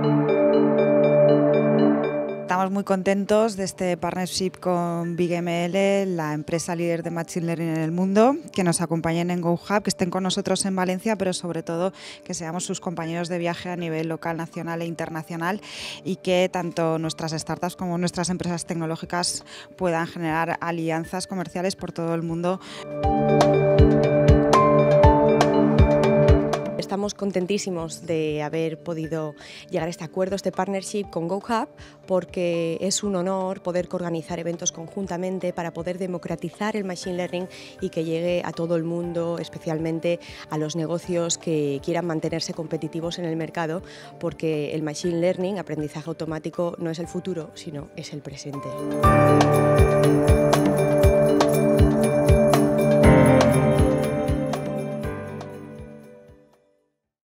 Estamos muy contentos de este partnership con BigML, la empresa líder de Machine Learning en el mundo, que nos acompañen en GoHub, que estén con nosotros en Valencia, pero sobre todo que seamos sus compañeros de viaje a nivel local, nacional e internacional, y que tanto nuestras startups como nuestras empresas tecnológicas puedan generar alianzas comerciales por todo el mundo. Estamos contentísimos de haber podido llegar a este acuerdo, este partnership con GoHub, porque es un honor poder organizar eventos conjuntamente para poder democratizar el Machine Learning y que llegue a todo el mundo, especialmente a los negocios que quieran mantenerse competitivos en el mercado, porque el Machine Learning, aprendizaje automático, no es el futuro, sino es el presente.